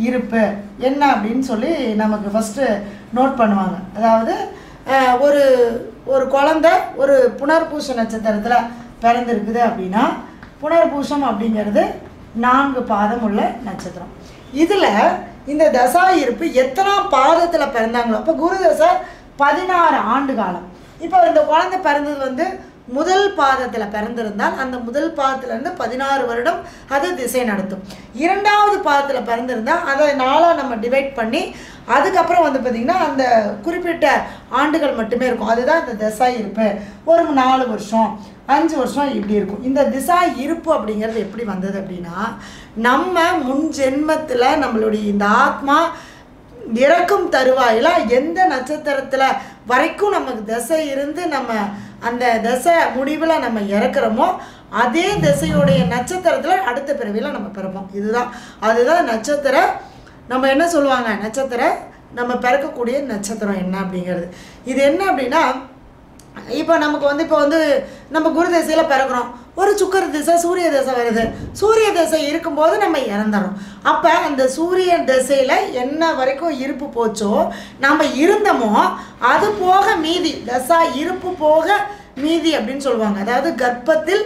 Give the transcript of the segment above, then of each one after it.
இருப்பு என்ன அப்படின்னு சொல்லி நமக்கு ஃபஸ்ட்டு நோட் பண்ணுவாங்க. அதாவது ஒரு ஒரு குழந்தை ஒரு புனர்பூச நட்சத்திரத்தில் பிறந்திருக்குது அப்படின்னா புனர்பூசம் அப்படிங்கிறது 4 பாதம் உள்ள நட்சத்திரம். இதில் இந்த தசா இருப்பு எத்தனாம் பாதத்தில் பிறந்தாங்களோ, அப்போ குரு தசை 16 ஆண்டு காலம். இப்போ இந்த குழந்தை பிறந்தது வந்து முதல் பாதத்தில் பிறந்திருந்தால் அந்த முதல் பாதத்திலேருந்து 16 வருடம் அது திசை நடத்தும். 2வது பாதத்தில் பிறந்திருந்தால் அதை 4ஆக நம்ம டிவைட் பண்ணி அதுக்கப்புறம் வந்து பார்த்திங்கன்னா அந்த குறிப்பிட்ட ஆண்டுகள் மட்டுமே இருக்கும். அதுதான் இந்த திசா இருப்பு. ஒரு 4 வருஷம் 5 வருஷம் இப்படி இருக்கும். இந்த திசா இருப்பு அப்படிங்கிறது எப்படி வந்தது அப்படின்னா, நம்ம முன் ஜென்மத்தில் நம்மளுடைய இந்த ஆத்மா இறக்கும் தருவாயில் எந்த நட்சத்திரத்தில் வரைக்கும் நமக்கு திசை இருந்து நம்ம அந்த திசை முடிவில் நம்ம இறக்குறோமோ அதே திசையுடைய நட்சத்திரத்தில் அடுத்த பிறவியில் நம்ம பிறப்போம். அதுதான் நட்சத்திர நம்ம என்ன சொல்லுவாங்க, நட்சத்திர நம்ம பிறக்கக்கூடிய நட்சத்திரம் என்ன அப்படிங்கிறது. இது என்ன அப்படின்னா, இப்போ நமக்கு வந்து இப்போ வந்து நம்ம குரு திசையில் பிறக்கிறோம், ஒரு சுக்கர திசை சூரிய திசை வருது. சூரிய திசை இருக்கும்போது நம்ம இறந்துறோம். அப்போ அந்த சூரிய திசையில் என்ன வரைக்கும் இருப்பு போச்சோ நம்ம இருந்தோமோ அது போக மீதி தசா இருப்பு போக மீதி அப்படின்னு சொல்லுவாங்க. அதாவது கர்ப்பத்தில்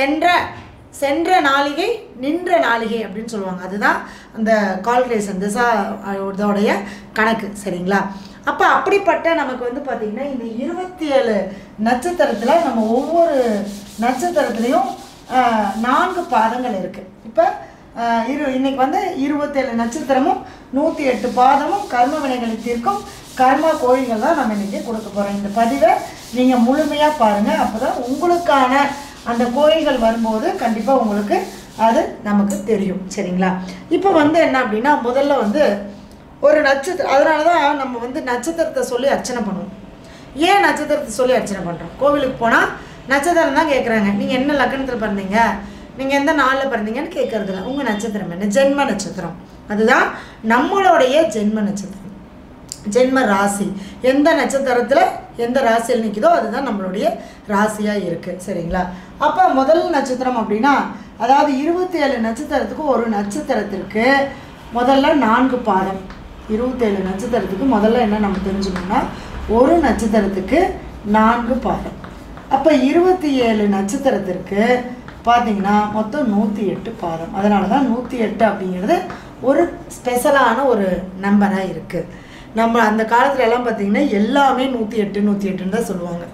சென்ற நாளிகை நின்ற நாளிகை அப்படின்னு சொல்லுவாங்க. அதுதான் அந்த கால்குலேஷன் திசா இதோடைய கணக்கு. சரிங்களா? அப்போ அப்படிப்பட்ட நமக்கு வந்து பார்த்திங்கன்னா இந்த 27 நட்சத்திரத்தில் நம்ம ஒவ்வொரு நட்சத்திரத்துலேயும் 4 பாதங்கள் இருக்குது. இப்போ இன்னைக்கு வந்து 27 நட்சத்திரமும் 108 பாதமும் கர்ம வினைகளை தீர்க்கும் கர்மா கோயில்கள் தான் நம்ம இன்றைக்கி கொடுக்க போகிறோம். இந்த பதிவை நீங்கள் முழுமையாக பாருங்கள். அப்போ தான் உங்களுக்கான அந்த கோயில்கள் வரும்போது கண்டிப்பாக உங்களுக்கு அது நமக்கு தெரியும். சரிங்களா? இப்போ வந்து என்ன அப்படின்னா, முதல்ல வந்து ஒரு நட்சத்திரம், அதனால தான் நம்ம வந்து நட்சத்திரத்தை சொல்லி அர்ச்சனை பண்ணுவோம். ஏன் நட்சத்திரத்தை சொல்லி அர்ச்சனை பண்ணுறோம்? கோவிலுக்கு போனால் நட்சத்திரம் தான் கேட்குறாங்க. நீங்கள் என்ன லக்னத்தில் பிறந்தீங்க, நீங்கள் எந்த நாளில் பிறந்தீங்கன்னு கேட்குறதில்ல. உங்கள் நட்சத்திரம் என்ன? ஜென்ம நட்சத்திரம். அதுதான் நம்மளுடைய ஜென்ம நட்சத்திரம், ஜென்ம ராசி. எந்த நட்சத்திரத்தில் எந்த ராசியில் நிற்குதோ அதுதான் நம்மளுடைய ராசியாக இருக்குது. சரிங்களா? அப்போ முதல் நட்சத்திரம் அப்படின்னா, அதாவது 27 நட்சத்திரத்துக்கு ஒரு நட்சத்திரத்திற்கு முதல்ல 4 பாதம். 27 நட்சத்திரத்துக்கு முதல்ல என்ன நம்ம தெரிஞ்சுக்கணும்னா, ஒரு நட்சத்திரத்துக்கு 4 பாதம். அப்போ 27 நட்சத்திரத்திற்கு பார்த்திங்கன்னா மொத்தம் 108 பாதம். அதனால தான் 108 அப்படிங்கிறது ஒரு ஸ்பெஷலான ஒரு நம்பராக இருக்குது. நம்ம அந்த காலத்துல எல்லாம் பார்த்திங்கன்னா எல்லாமே 108 தான் சொல்லுவாங்க.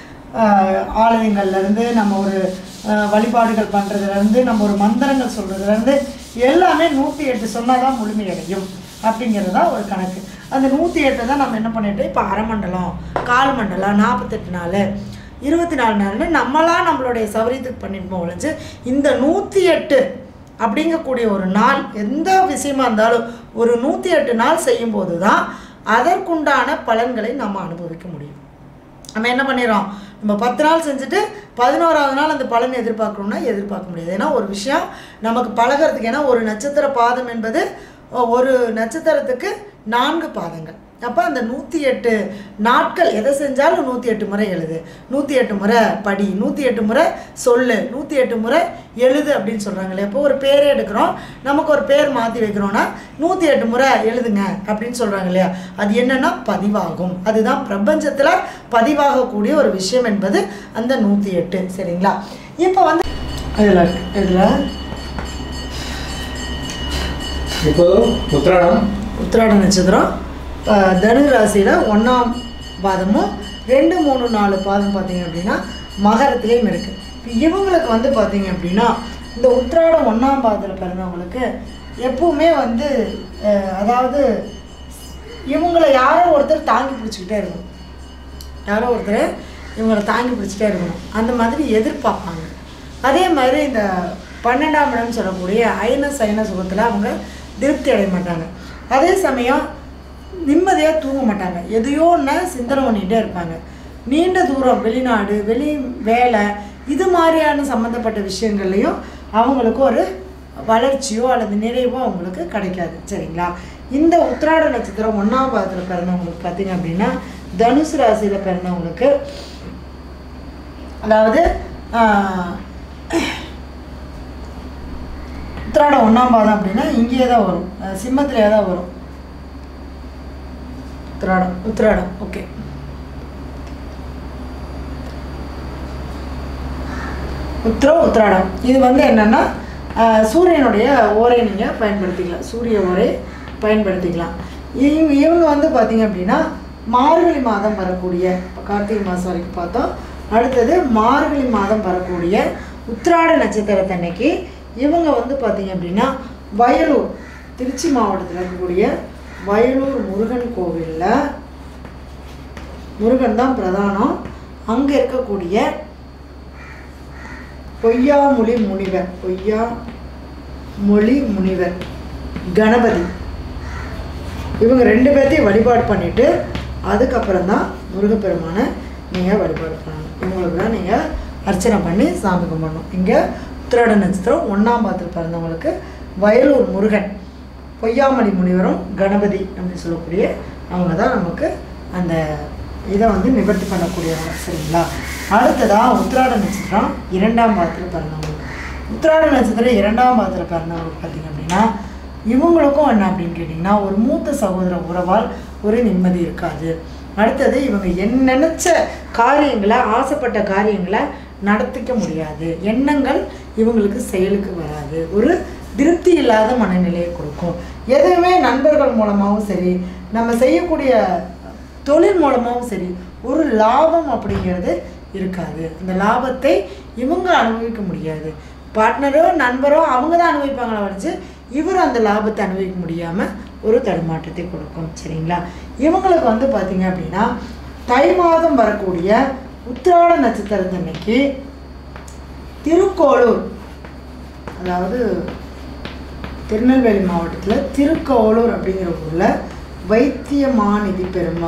ஆலயங்கள்லேருந்து நம்ம ஒரு வழிபாடுகள் பண்ணுறதுலேருந்து நம்ம ஒரு மந்திரங்கள் சொல்கிறதுலேருந்து எல்லாமே 108 சொன்னால் தான் முழுமையடையும் அப்படிங்கிறது தான் ஒரு கணக்கு. அந்த 108 தான் நம்ம என்ன பண்ணிட்டோம், இப்போ அரை மண்டலம், கால் மண்டலம், 48 நாள், 24 நாள்னு நம்மளாம் நம்மளுடைய சௌரியத்துக்கு பண்ணிட்டு ஒழிஞ்சு இந்த 108 அப்படிங்கக்கூடிய ஒரு நாள் எந்த விஷயமா இருந்தாலும் ஒரு 108 நாள் செய்யும்போது தான் அதற்குண்டான பலன்களை நம்ம அனுபவிக்க முடியும். நம்ம என்ன பண்ணிடுறோம், நம்ம 10 நாள் செஞ்சுட்டு 11ஆவது நாள் அந்த பலன் எதிர்பார்க்கணும்னா எதிர்பார்க்க முடியாது. ஏன்னா ஒரு விஷயம் நமக்கு பழகிறதுக்கு, ஏன்னா ஒரு நட்சத்திர பாதம் என்பது ஒரு நட்சத்திரத்துக்கு 4 பாதங்கள். அப்போ அந்த 108 நாட்கள் எதை செஞ்சாலும் 108 முறை எழுது, 108 முறை படி, 108 முறை சொல்லு, 108 முறை எழுது அப்படின்னு சொல்கிறாங்களே. இப்போ ஒரு பேரே எடுக்கிறோம், நமக்கு ஒரு பேர் மாற்றி வைக்கிறோன்னா 108 முறை எழுதுங்க அப்படின்னு சொல்கிறாங்க இல்லையா. அது என்னென்னா பதிவாகும். அதுதான் பிரபஞ்சத்தில் பதிவாகக்கூடிய ஒரு விஷயம் என்பது அந்த 108. சரிங்களா? இப்போ வந்து இதில் இப்போ உத்திராட நட்சத்திரம் தனு ராசியில் 1ஆம் பாதமும் 2, 3, 4 பாதம் பார்த்தீங்க அப்படின்னா மகரத்துலேயும் இருக்குது. இப்போ இவங்களுக்கு வந்து பார்த்தீங்க அப்படின்னா இந்த உத்திராடம் 1ஆம் பாதத்தில் பிறந்தவங்களுக்கு எப்பவுமே வந்து அதாவது இவங்களை யாரோ ஒருத்தர் தாங்கி பிடிச்சிக்கிட்டே இருக்கணும், யாரோ ஒருத்தர் இவங்களை தாங்கி பிடிச்சிட்டே இருக்கணும், அந்த மாதிரி எதிர்பார்ப்பாங்க. அதே மாதிரி இந்த 12ஆம் இடம் சொல்லக்கூடிய அயன சயன சுகத்தில் அவங்க திருப்தி அடைய மாட்டாங்க. அதே சமயம் நிம்மதியாக தூங்க மாட்டாங்க, எதையோ ஒன்று சிந்தனை பண்ணிகிட்டே இருப்பாங்க. நீண்ட தூரம் வெளிநாடு, வெளி வேலை, இது மாதிரியான சம்மந்தப்பட்ட விஷயங்கள்லையும் அவங்களுக்கு ஒரு வளர்ச்சியோ அல்லது நிறைவோ அவங்களுக்கு கிடைக்காது. சரிங்களா? இந்த உத்திராட நட்சத்திரம் 1ஆம் பாதத்தில் பிறந்தவங்களுக்கு பார்த்திங்க அப்படின்னா தனுசு ராசியில் பிறந்தவங்களுக்கு, அதாவது உத்திராடம் 1ஆம் பாதம் அப்படின்னா இங்கேயே தான் வரும், சிம்மத்திலே தான் வரும். உத்திராடம் ஓகே. உத்திராடம் இது வந்து என்னென்னா சூரியனுடைய ஓரை நீங்கள் பயன்படுத்திக்கலாம், சூரிய ஓரை பயன்படுத்திக்கலாம். இவங்க வந்து பார்த்திங்க அப்படின்னா மார்கழி மாதம் வரக்கூடிய, இப்போ கார்த்திகை மாதம் வரைக்கும் பார்த்தோம். அடுத்தது மார்கழி மாதம் வரக்கூடிய உத்திராட நட்சத்திரத்தன்னைக்கு இவங்க வந்து பார்த்திங்க அப்படின்னா வயலூர், திருச்சி மாவட்டத்தில் இருக்கக்கூடிய வயலூர் முருகன் கோவிலில், முருகன் தான் பிரதானம், அங்கே இருக்கக்கூடிய பொய்யாமொழி முனிவர் கணபதி, இவங்க 2 பேர்த்தையும் வழிபாடு பண்ணிவிட்டு அதுக்கப்புறம் தான் முருகப்பெருமானை நீங்கள் வழிபாடு பண்ணணும். இவங்களுக்கு தான் நீங்கள் அர்ச்சனை பண்ணி சாமி கும்பிடணும். இங்கே உத்திராட நட்சத்திரம் 1ஆம் பாதத்தில் பிறந்தவங்களுக்கு வயலூர் முருகன், பொய்யாமொழி முனிவரும் கணபதி அப்படின்னு சொல்லக்கூடிய அவங்க தான் நமக்கு அந்த இதை வந்து நிவர்த்தி பண்ணக்கூடியவங்க. சரிங்களா? அடுத்ததாக உத்திராட நட்சத்திரம் 2ஆம் பாதத்தில் பிறந்தவங்களுக்கு, உத்திராட நட்சத்திரம் 2ஆம் பாதத்தில் பிறந்தவங்களுக்கு பார்த்திங்க அப்படின்னா இவங்களுக்கும் என்ன அப்படின்னு கேட்டிங்கன்னா ஒரு மூத்த சகோதர உறவால் ஒரு நிம்மதி இருக்காது. அடுத்தது இவங்க நினச்ச காரியங்களை, ஆசைப்பட்ட காரியங்களை நடத்திக்க முடியாது. எண்ணங்கள் இவங்களுக்கு செயலுக்கு வராது. ஒரு திருப்தி இல்லாத மனநிலையை கொடுக்கும். எதுவுமே நண்பர்கள் மூலமாகவும் சரி, நம்ம செய்யக்கூடிய தொழில் மூலமாகவும் சரி, ஒரு லாபம் அப்படிங்கிறது இருக்காது. அந்த லாபத்தை இவங்க அனுபவிக்க முடியாது. பார்ட்னரோ நண்பரோ அவங்க தான் அனுபவிப்பாங்களா வச்சு இவர் அந்த லாபத்தை அனுபவிக்க முடியாமல் ஒரு தடுமாற்றத்தை கொடுக்கும். சரிங்களா? இவங்களுக்கு வந்து பார்த்திங்க அப்படின்னா தை மாதம் வரக்கூடிய உத்திராட நட்சத்திரத்தன்னைக்கு திருக்கோளூர், அதாவது திருநெல்வேலி மாவட்டத்தில் திருக்கோளூர் அப்படிங்கிற ஊரில் வைத்தியமாநிதி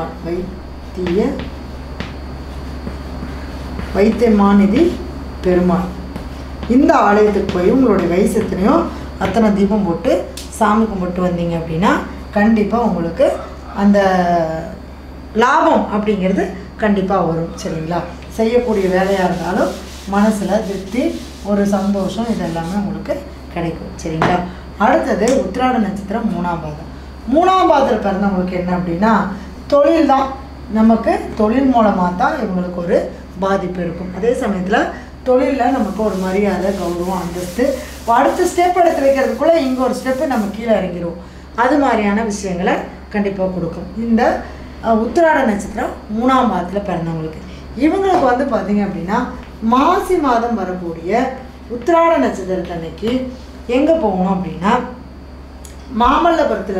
பெருமாள் இந்த ஆலயத்துக்கு போய் உங்களுடைய வயசு எத்தனையோ அத்தனை தீபம் போட்டு சாமி கும்பிட்டு வந்தீங்க அப்படின்னா கண்டிப்பாக உங்களுக்கு அந்த லாபம் அப்படிங்கிறது கண்டிப்பாக வரும். சரிங்களா? செய்யக்கூடிய வேலையாக இருந்தாலும் மனசில் திருப்தி, ஒரு சந்தோஷம், இதெல்லாமே உங்களுக்கு கிடைக்கும். சரிங்களா? அடுத்தது உத்திராட நட்சத்திரம் 3ஆம் பாதம். 3ஆம் பாதத்தில் பிறந்தவங்களுக்கு என்ன அப்படின்னா தொழில் தான். நமக்கு தொழில் மூலமாக தான் இவங்களுக்கு ஒரு பாதிப்பு இருக்கும். அதே சமயத்தில் தொழிலில் நமக்கு ஒரு மரியாதை, கௌரவம், அந்தஸ்து, அடுத்த ஸ்டெப் எடுத்து வைக்கிறதுக்குள்ளே இங்கே ஒரு ஸ்டெப்பு நம்ம கீழே இறங்கிடும். அது மாதிரியான விஷயங்களை கண்டிப்பாக கொடுக்கும் இந்த உத்திராட நட்சத்திரம் 3ஆம் பாதத்தில் பிறந்தவங்களுக்கு. இவங்களுக்கு வந்து பார்த்திங்க அப்படின்னா மாசி மாதம் வரக்கூடிய உத்திராட நட்சத்திரத்தன்னைக்கு எங்கே போகணும் அப்படின்னா மாமல்லபுரத்தில்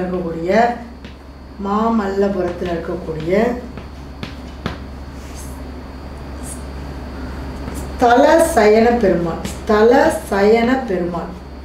இருக்கக்கூடிய ஸ்தல சயன பெருமாள்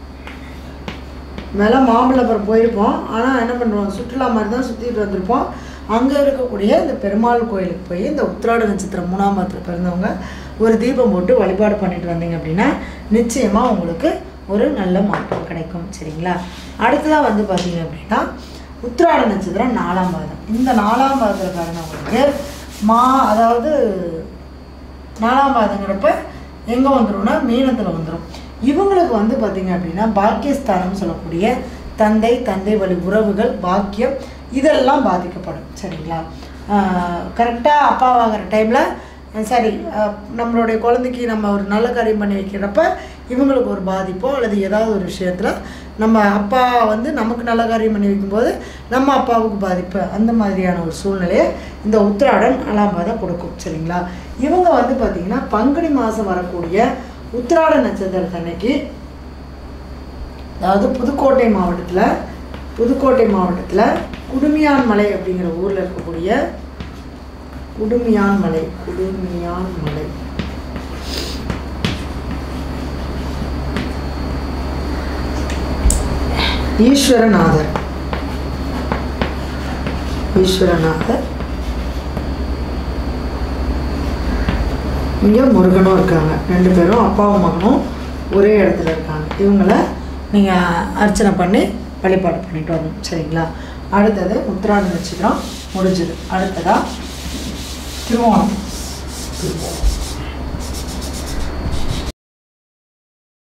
மேலே மாமல்லபுரம் போயிருப்போம். ஆனால் என்ன பண்ணுவோம், சுற்றுலா மாதிரி தான் சுற்றிட்டு வந்திருப்போம். அங்கே இருக்கக்கூடிய இந்த பெருமாள் கோயிலுக்கு போய் இந்த உத்திராட நட்சத்திரம் 3ஆம் பாதத்தில் பிறந்தவங்க ஒரு தீபம் போட்டு வழிபாடு பண்ணிட்டு வந்தீங்க அப்படின்னா நிச்சயமாக உங்களுக்கு ஒரு நல்ல மாற்றம் கிடைக்கும். சரிங்களா? அடுத்ததாக வந்து பார்த்தீங்க அப்படின்னா உத்திராட நட்சத்திரம் 4ஆம் பாதம். இந்த 4ஆம் பாதத்தில் பிறந்தவங்களுக்கு அதாவது 4ஆம் பாதங்கிறப்ப எங்கே வந்துடும்னா மீனத்தில் வந்துடும். இவங்களுக்கு வந்து பார்த்திங்க அப்படின்னா பாக்கியஸ்தானம் சொல்லக்கூடிய தந்தை வழி உறவுகள், பாக்கியம், இதெல்லாம் பாதிக்கப்படும். சரிங்களா? கரெக்டாக அப்பாவாகிற டைமில் சரி நம்மளுடைய குழந்தைக்கு நம்ம ஒரு நல்ல காரியம் பண்ணி வைக்கிறப்ப இவங்களுக்கு ஒரு பாதிப்போ அல்லது ஏதாவது ஒரு விஷயத்தில் நம்ம அப்பா வந்து நமக்கு நல்ல காரியம் பண்ணி வைக்கும்போது நம்ம அப்பாவுக்கு பாதிப்பு, அந்த மாதிரியான ஒரு சூழ்நிலையை இந்த உத்திராடன் 4ஆம் பாதம் கொடுக்கும். சரிங்களா? இவங்க வந்து பார்த்திங்கன்னா பங்குனி மாதம் வரக்கூடிய உத்திராட நட்சத்திரத்தன்னைக்கு, அதாவது புதுக்கோட்டை மாவட்டத்தில் குடுமியான் மலை அப்படிங்கிற ஊரில் இருக்கக்கூடிய குடுமியான் மலை ஈஸ்வரநாதர் இங்கே முருகனும் இருக்காங்க. 2 பேரும் அப்பாவும் மகனும் ஒரே இடத்துல இருக்காங்க. இவங்களை நீங்கள் அர்ச்சனை பண்ணி வழிபாடு பண்ணிட்டு வரணும். சரிங்களா? அடுத்தது உத்திராட நட்சத்திரம் முடிஞ்சது. அடுத்ததாக திருவோணம்.